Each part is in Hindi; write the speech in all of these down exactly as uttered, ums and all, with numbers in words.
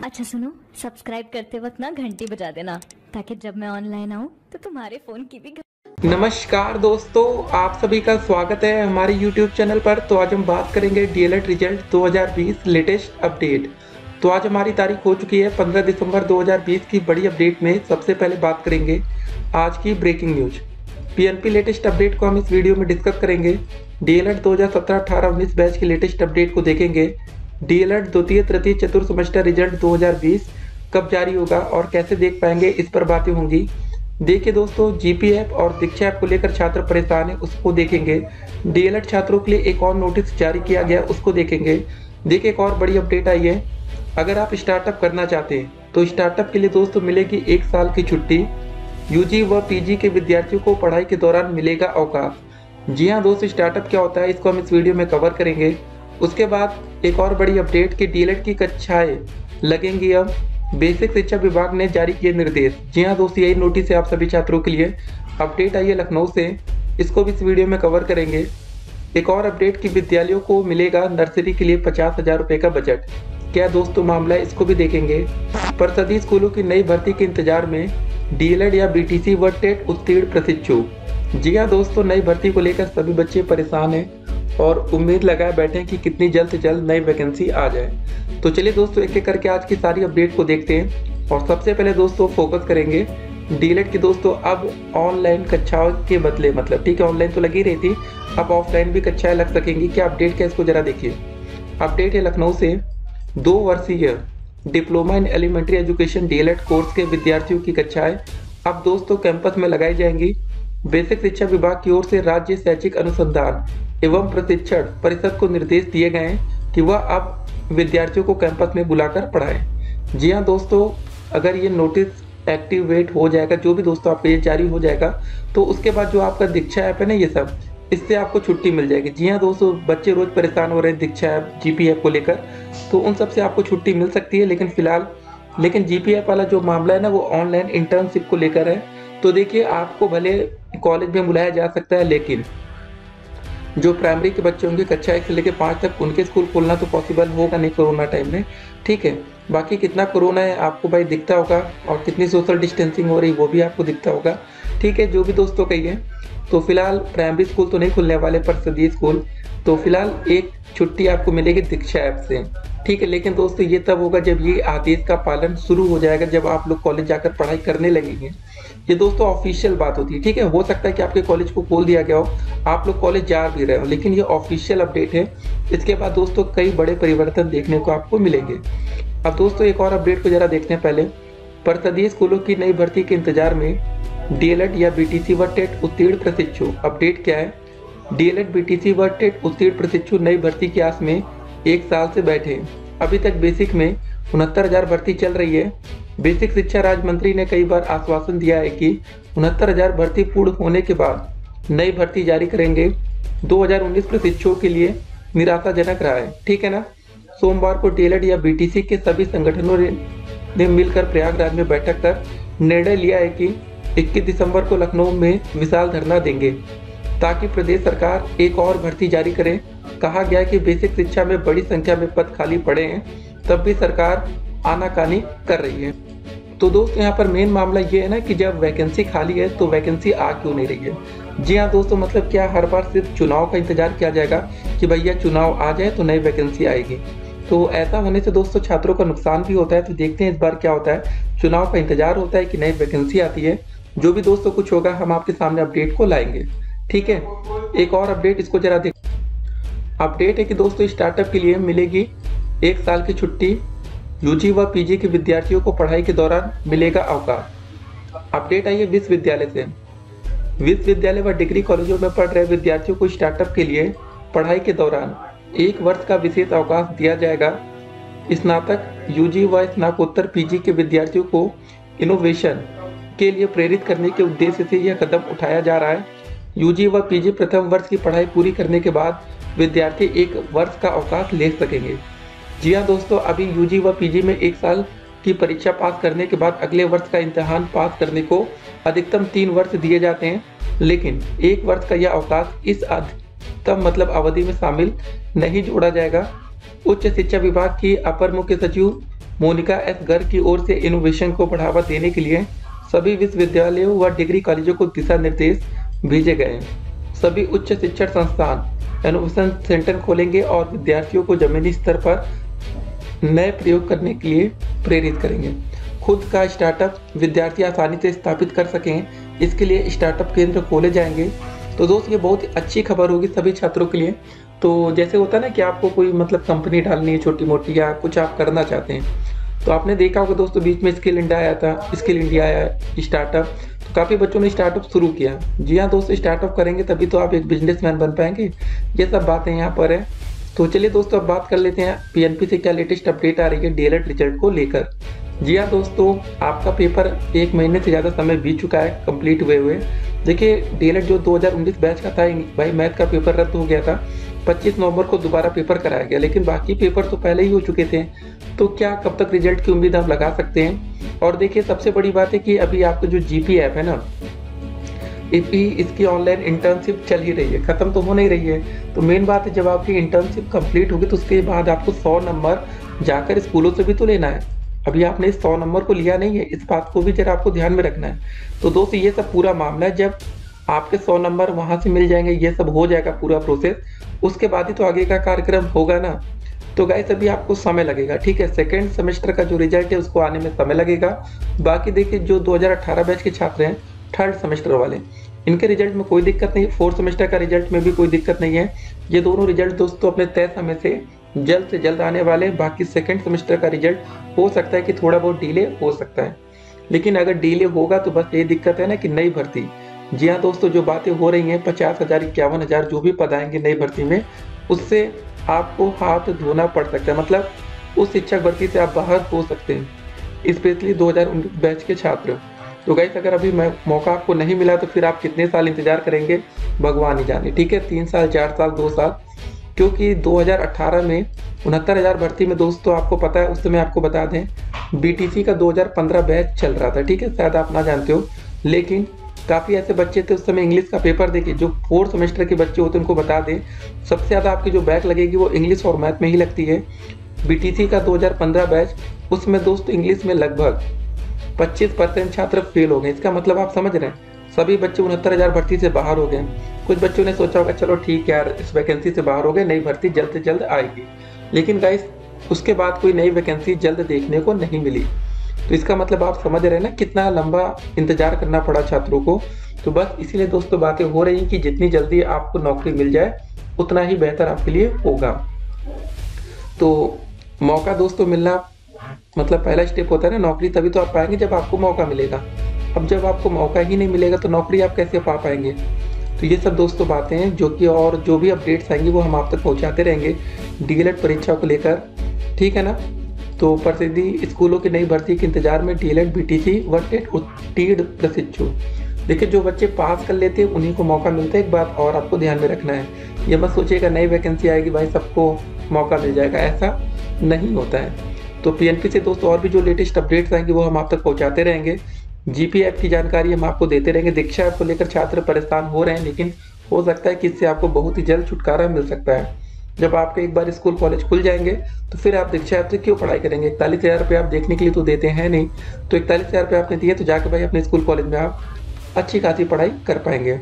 अच्छा सुनो, सब्सक्राइब करते वक्त ना घंटी बजा देना ताकि जब मैं ऑनलाइन आऊँ तो तुम्हारे फोन की भी घं- नमस्कार दोस्तों, आप सभी का स्वागत है हमारे यूट्यूब चैनल पर। तो आज हम बात करेंगे डीएलएड रिजल्ट दो हज़ार बीस लेटेस्ट अपडेट। तो आज हमारी तारीख हो चुकी है पंद्रह दिसंबर दो हज़ार बीस की बड़ी अपडेट में सबसे पहले बात करेंगे आज की breaking news. PNP latest update को हम इस वीडियो में डिस्कस करेंगे। डीएलएड दो हज़ार सत्रह अठारह उन्नीस बैच की लेटेस्ट अपडेट को देखेंगे। डीएलएड द्वितीय तृतीय चतुर्थ सेमेस्टर रिजल्ट दो हज़ार बीस कब जारी होगा और कैसे देख पाएंगे, इस पर बातें होंगी। देखिए दोस्तों, जीपी ऐप और दीक्षा ऐप को लेकर छात्र परेशान है, उसको देखेंगे। डीएलएड छात्रों के लिए एक और नोटिस जारी किया गया, उसको देखेंगे। देखिए एक और बड़ी अपडेट आई है। अगर आप स्टार्टअप करना चाहते हैं तो स्टार्टअप के लिए दोस्तों मिलेगी एक साल की छुट्टी। यूजी व पीजी के विद्यार्थियों को पढ़ाई के दौरान मिलेगा अवकाश। जी हाँ दोस्तों, स्टार्टअप क्या होता है इसको हम इस वीडियो में कवर करेंगे। उसके बाद एक और बड़ी अपडेट कि डीएलएड की कक्षाएं लगेंगी अब। बेसिक शिक्षा विभाग ने जारी किए निर्देश। जी हाँ दोस्तों, यही नोटिस है आप सभी छात्रों के लिए। अपडेट आई है लखनऊ से, इसको भी इस वीडियो में कवर करेंगे। एक और अपडेट कि विद्यालयों को मिलेगा नर्सरी के लिए पचास हजार रुपये का बजट। क्या दोस्तों मामला है, इसको भी देखेंगे। परिषदीय स्कूलों की नई भर्ती के इंतजार में डीएलएड या बीटीसी व टेट उत्तीर्ण प्रशिक्षु। जी हाँ दोस्तों, नई भर्ती को लेकर सभी बच्चे परेशान हैं और उम्मीद लगाए बैठे हैं कि कितनी जल्द से जल्द नई वैकेंसी आ जाए। तो चलिए दोस्तों, एक एक करके आज की सारी अपडेट को देखते हैं। और सबसे पहले दोस्तों फोकस करेंगे डीएलएड की। दोस्तों अब ऑनलाइन कक्षाओं के बदले, मतलब ठीक है ऑनलाइन तो लगी रही थी, अब ऑफलाइन भी कक्षाएं लग सकेंगी। क्या अपडेट क्या, इसको जरा देखिए। अपडेट है लखनऊ से। दो वर्षीय diploma in elementary education DElEd course के विद्यार्थियों की कक्षाएं अब दोस्तों कैंपस में लगाई जाएंगी। बेसिक शिक्षा विभाग की ओर से राज्य शैक्षिक अनुसंधान एवं प्रशिक्षण परिषद को निर्देश दिए गए हैं कि वह अब विद्यार्थियों को कैंपस में बुलाकर पढ़ाएं। जी हाँ दोस्तों, अगर ये नोटिस एक्टिवेट हो जाएगा, जो भी दोस्तों आपका ये जारी हो जाएगा, तो उसके बाद जो आपका दीक्षा ऐप है ना, ये सब इससे आपको छुट्टी मिल जाएगी। जी हाँ दोस्तों, बच्चे रोज परेशान हो रहे हैं दीक्षा ऐप जीपी ऐप को लेकर, तो उन सब से आपको छुट्टी मिल सकती है। लेकिन फिलहाल लेकिन जीपी ऐप वाला जो मामला है ना, वो ऑनलाइन इंटर्नशिप को लेकर है। तो देखिए, आपको भले कॉलेज में बुलाया जा सकता है, लेकिन जो प्राइमरी के बच्चे होंगे कक्षा एक से लेकर पाँच तक, उनके स्कूल खोलना तो पॉसिबल होगा नहीं कोरोना टाइम में, ठीक है। बाकी कितना कोरोना है आपको भाई दिखता होगा, और कितनी सोशल डिस्टेंसिंग हो रही वो भी आपको दिखता होगा, ठीक है। जो भी दोस्तों कहिए, तो फिलहाल प्राइमरी स्कूल तो नहीं खुलने वाले, परिषदीय स्कूल, तो फिलहाल एक छुट्टी आपको मिलेगी दीक्षा ऐप से, ठीक है। लेकिन दोस्तों ये तब होगा जब ये आदेश का पालन शुरू हो जाएगा, जब आप लोग कॉलेज जाकर पढ़ाई करने लगेंगे। ये दोस्तों ऑफिशियल बात होती है, ठीक है। हो सकता है कि आपके कॉलेज को खोल दिया गया हो, आप लोग कॉलेज जा भी रहे हो, लेकिन ये ऑफिशियल अपडेट है। इसके बाद दोस्तों कई बड़े परिवर्तन देखने को आपको मिलेंगे। अब दोस्तों एक और अपडेट को जरा देखते हैं पहले। परिषदीय स्कूलों की नई भर्ती के इंतजार में डीएलएड या बीटीसी व टेट उत्तीर्ण प्रशिक्षु। अपडेट क्या है, डीएलएड बीटीसी व टेट उत्तीर्ण प्रशिक्षु नई भर्ती की आस में एक साल से बैठे। अभी तक बेसिक में उनहत्तर हजार भर्ती चल रही है। बेसिक शिक्षा राज्य मंत्री ने कई बार आश्वासन दिया है कि उनहत्तर हजार भर्ती पूर्ण होने के बाद नई भर्ती जारी करेंगे। दो हज़ार उन्नीस प्रशिक्षुओं के लिए निराशाजनक रहा है, ठीक है ना। सोमवार को डीएलएड या बीटीसी के सभी संगठनों ने मिलकर प्रयागराज में बैठक कर निर्णय लिया है कि इक्कीस दिसंबर को लखनऊ में विशाल धरना देंगे ताकि प्रदेश सरकार एक और भर्ती जारी करे। कहा गया है कि बेसिक शिक्षा में बड़ी संख्या में पद खाली पड़े हैं, तब भी सरकार आनाकानी कर रही है। तो दोस्तों यहाँ पर मेन मामला ये है ना कि जब वैकेंसी खाली है तो वैकेंसी आ क्यों नहीं रही है। जी हाँ दोस्तों, मतलब क्या हर बार सिर्फ चुनाव का इंतजार किया जाएगा कि भैया चुनाव आ जाए तो नई वैकेंसी आएगी। तो ऐसा होने से दोस्तों छात्रों का नुकसान भी होता है। तो देखते हैं इस बार क्या होता है, चुनाव का इंतजार होता है कि नई वैकेंसी आती है। जो भी दोस्तों कुछ होगा हम आपके सामने अपडेट को लाएंगे, ठीक है। एक और अपडेट, इसको जरा देख। अपडेट है कि दोस्तों स्टार्टअप के लिए मिलेगी एक साल की छुट्टी। यूजी व पीजी के विद्यार्थियों को पढ़ाई के दौरान मिलेगा अवकाश। अपडेट आई है विश्वविद्यालय से। विश्वविद्यालय व डिग्री कॉलेजों में पढ़ रहे विद्यार्थियों को स्टार्टअप के लिए पढ़ाई के दौरान एक वर्ष का विशेष अवकाश दिया जाएगा। स्नातक, यूजी व स्नातकोत्तर पीजी के विद्यार्थियों को इनोवेशन के लिए प्रेरित करने के उद्देश्य से यह कदम उठाया जा रहा है। यूजी व पीजी प्रथम वर्ष की पढ़ाई पूरी करने के बाद विद्यार्थी एक वर्ष का अवकाश ले सकेंगे। जी हाँ दोस्तों, अभी यूजी व पीजी में एक साल की परीक्षा पास करने के बाद अगले वर्ष का इम्तिहान पास करने को अधिकतम तीन वर्ष दिए जाते हैं, लेकिन एक वर्ष का यह अवकाश इस अधिकतम मतलब अवधि में शामिल नहीं जोड़ा जाएगा। उच्च शिक्षा विभाग की अपर मुख्य सचिव मोनिका एस गर्ग की ओर से इनोवेशन को बढ़ावा देने के लिए सभी विश्वविद्यालयों व डिग्री कॉलेजों को दिशा निर्देश भेजे गए। सभी उच्च शिक्षण संस्थान इनोवेशन सेंटर खोलेंगे और विद्यार्थियों को जमीनी स्तर पर नए प्रयोग करने के लिए प्रेरित करेंगे। खुद का स्टार्टअप विद्यार्थी आसानी से स्थापित कर सकें, इसके लिए स्टार्टअप केंद्र खोले जाएंगे। तो दोस्त ये बहुत ही अच्छी खबर होगी सभी छात्रों के लिए। तो जैसे होता है ना कि आपको कोई मतलब कंपनी डालनी है छोटी मोटी या कुछ आप करना चाहते हैं, तो आपने देखा होगा दोस्तों बीच में स्किल इंडिया आया था, स्किल इंडिया आया स्टार्टअप, तो काफ़ी बच्चों ने स्टार्टअप शुरू किया। जी हाँ दोस्तों, स्टार्टअप करेंगे तभी तो आप एक बिजनेसमैन बन पाएंगे। ये सब बातें यहाँ पर है। तो चलिए दोस्तों अब बात कर लेते हैं पीएनपी से क्या लेटेस्ट अपडेट आ रही है डीएलएड रिजल्ट को लेकर। जी हाँ दोस्तों, आपका पेपर एक महीने से ज़्यादा समय बीत चुका है कंप्लीट हुए हुए। देखिए डीएलएड जो दो हज़ार उन्नीस बैच का था भाई, मैथ का पेपर रद्द हो गया था। पच्चीस नवंबर को दोबारा पेपर कराया गया, लेकिन बाकी पेपर तो पहले ही हो चुके थे। तो क्या कब तक रिजल्ट की उम्मीद आप लगा सकते हैं। और देखिए सबसे बड़ी बात है कि अभी आपका जो जीपी ऐप है ना, एपी इसकी ऑनलाइन इंटर्नशिप चल ही रही है, खत्म तो हो नहीं रही है। तो मेन बात है जब आपकी इंटर्नशिप कंप्लीट होगी तो उसके बाद आपको सौ नंबर जाकर स्कूलों से भी तो लेना है। अभी आपने इस सौ नंबर को लिया नहीं है, इस बात को भी जरा आपको ध्यान में रखना है। तो दोस्तों ये सब पूरा मामला है, जब आपके सौ नंबर वहाँ से मिल जाएंगे, ये सब हो जाएगा पूरा प्रोसेस, उसके बाद ही तो आगे का कार्यक्रम होगा ना। तो गाइस अभी आपको समय लगेगा, ठीक है। सेकेंड सेमेस्टर का जो रिजल्ट है उसको आने में समय लगेगा। बाकी देखिए जो दो हज़ार अठारह बैच के छात्र हैं थर्ड सेमेस्टर वाले, इनके रिजल्ट में कोई दिक्कत नहीं है। फोर्थ सेमेस्टर का रिजल्ट में भी कोई दिक्कत नहीं है। ये दोनों रिजल्ट दोस्तों अपने तय समय से जल्द से जल्द आने वाले। बाकी सेकेंड सेमेस्टर का रिजल्ट हो सकता है कि थोड़ा बहुत डिले हो सकता है, लेकिन अगर डिले होगा तो बस ये दिक्कत है ना कि नई भर्ती, जी हाँ दोस्तों जो बातें हो रही हैं पचास हजार इक्यावन हजार जो भी पद आएंगे नई भर्ती में, उससे आपको हाथ धोना पड़ सकता है। मतलब उस शिक्षक भर्ती से आप बाहर हो सकते हैं, स्पेशली दो हज़ार उन्नीस बैच के छात्र। तो गाइस अगर अभी मौका आपको नहीं मिला तो फिर आप कितने साल इंतजार करेंगे भगवान ही जाने, ठीक है। तीन साल, चार साल, दो साल, क्योंकि दो हज़ार अठारह में उनहत्तर हजार भर्ती में दोस्तों आपको पता है, उस समय आपको बता दें बीटीसी का दो हज़ार पंद्रह बैच चल रहा था, ठीक है। शायद आप ना जानते हो, लेकिन काफ़ी ऐसे बच्चे थे उस समय इंग्लिश का पेपर देके, जो फोर्थ सेमेस्टर के बच्चे होते हैं उनको बता दें सबसे ज़्यादा आपकी जो बैक लगेगी वो इंग्लिश और मैथ में ही लगती है। बीटीसी का दो हज़ार पंद्रह बैच, उसमें दोस्तों इंग्लिश में लगभग पच्चीस परसेंट छात्र फेल हो गए। इसका मतलब आप समझ रहे हैं सभी बच्चे उनहत्तर हजार भर्ती से बाहर हो गए। कुछ बच्चों ने सोचा होगा चलो ठीक है यार इस वैकेंसी से बाहर हो गए, नई भर्ती जल्द से जल्द आएगी, लेकिन गाइस उसके बाद कोई नई वैकेंसी जल्द देखने को नहीं मिली। तो इसका मतलब आप समझ रहे हैं ना कितना लंबा इंतजार करना पड़ा छात्रों को। तो बस इसीलिए दोस्तों बातें हो रही कि जितनी जल्दी आपको नौकरी मिल जाए उतना ही बेहतर आपके लिए होगा। तो मौका दोस्तों मिलना मतलब पहला स्टेप होता है ना नौकरी, तभी तो आप पाएंगे जब आपको मौका मिलेगा। अब जब आपको मौका ही नहीं मिलेगा तो नौकरी आप कैसे पा पाएंगे। तो ये सब दोस्तों बातें हैं जो कि और जो भी अपडेट्स आएंगी वो हम आप तक पहुंचाते रहेंगे डीएलएड परीक्षा को लेकर, ठीक है ना। तो प्रसिद्धि स्कूलों की नई भर्ती के इंतजार में डीएलएड बीटीसी व टेट उत्तीर्ण प्रशिक्षु। देखिए जो बच्चे पास कर लेते हैं उन्हीं को मौका मिलता है। एक बात और आपको ध्यान में रखना है, ये मत सोचिएगा नई वैकेंसी आएगी भाई सबको मौका मिल जाएगा, ऐसा नहीं होता है। तो पीएनपी से दोस्तों और भी जो लेटेस्ट अपडेट्स आएंगे वो हम आप तक पहुंचाते रहेंगे। जीपी ऐप की जानकारी हम आपको देते रहेंगे। दीक्षा ऐप को लेकर छात्र परेशान हो रहे हैं, लेकिन हो सकता है कि इससे आपको बहुत ही जल्द छुटकारा मिल सकता है। जब आपके एक बार स्कूल कॉलेज खुल जाएंगे तो फिर आप दीक्षा ऐप से क्यों पढ़ाई करेंगे। इकतालीस हज़ार रुपये आप देखने के लिए तो देते हैं नहीं, तो इकतालीस हज़ार रुपये आपने दिए तो जाकर भाई अपने स्कूल कॉलेज में आप अच्छी खासी पढ़ाई कर पाएंगे।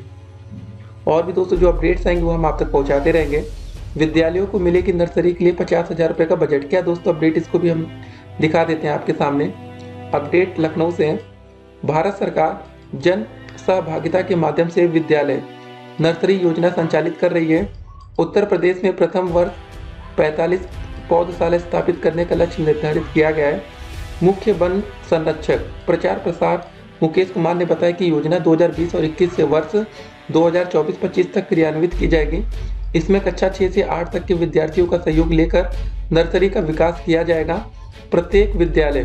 और भी दोस्तों जो अपडेट्स आएंगे वो हम आप तक पहुँचाते रहेंगे। विद्यालयों को मिलेगी नर्सरी के लिए पचास हज़ार रुपये का बजट। क्या दोस्तों अपडेट, इसको भी हम दिखा देते हैं आपके सामने। अपडेट लखनऊ से है। भारत सरकार जन सहभागिता के माध्यम से विद्यालय नर्सरी योजना संचालित कर रही है। उत्तर प्रदेश में प्रथम वर्ष पैंतालीस पौधशाला स्थापित करने का लक्ष्य निर्धारित किया गया है। मुख्य वन संरक्षक प्रचार प्रसार मुकेश कुमार ने बताया कि योजना दो हज़ार बीस और इक्कीस से वर्ष दो हज़ार चौबीस पच्चीस तक क्रियान्वित की जाएगी। इसमें कक्षा छः से आठ तक के विद्यार्थियों का सहयोग लेकर नर्सरी का विकास किया जाएगा। प्रत्येक विद्यालय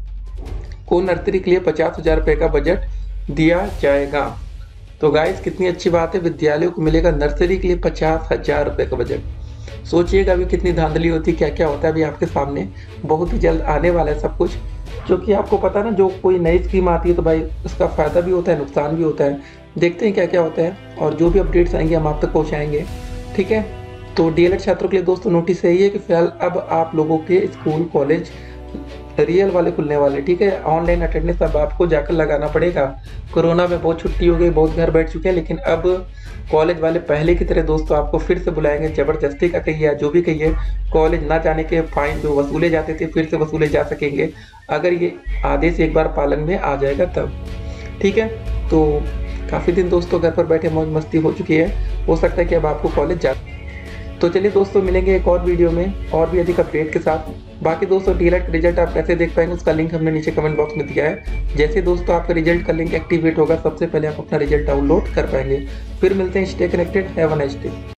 को नर्सरी के लिए पचास हजार रुपये का बजट दिया जाएगा। तो गाइस कितनी अच्छी बात है, विद्यालयों को मिलेगा नर्सरी के लिए पचास हजार रुपये का बजट। सोचिएगा अभी कितनी धांधली होती, क्या क्या होता है अभी आपके सामने। बहुत ही जल्द आने वाला है सब कुछ, जो कि आपको पता है ना, जो कोई नई स्कीम आती है तो भाई उसका फ़ायदा भी होता है नुकसान भी होता है। देखते हैं क्या क्या होता है और जो भी अपडेट्स आएंगे हम आप तक पहुँचाएंगे, ठीक है। तो डीएलएड छात्रों के लिए दोस्तों नोटिस यही है कि फिलहाल अब आप लोगों के स्कूल कॉलेज रियल वाले खुलने वाले, ठीक है। ऑनलाइन अटेंडेंस अब आपको जाकर लगाना पड़ेगा। कोरोना में बहुत छुट्टी हो गई, बहुत घर बैठ चुके हैं, लेकिन अब कॉलेज वाले पहले की तरह दोस्तों आपको फिर से बुलाएंगे। ज़बरदस्ती का कहिए या जो भी कहिए, कॉलेज ना जाने के फाइन जो वसूले जाते थे फिर से वसूले जा सकेंगे, अगर ये आदेश एक बार पालन में आ जाएगा तब, ठीक है। तो काफ़ी दिन दोस्तों घर पर बैठे मौज मस्ती हो चुकी है, हो सकता है कि अब आपको कॉलेज जा। तो चलिए दोस्तों मिलेंगे एक और वीडियो में और भी अधिक अपडेट के साथ। बाकी दोस्तों डीएलएड का रिजल्ट आप कैसे देख पाएंगे उसका लिंक हमने नीचे कमेंट बॉक्स में दिया है। जैसे दोस्तों आपका रिजल्ट का लिंक एक्टिवेट होगा सबसे पहले आप अपना रिजल्ट डाउनलोड कर पाएंगे। फिर मिलते हैं, stay connected, have a nice day.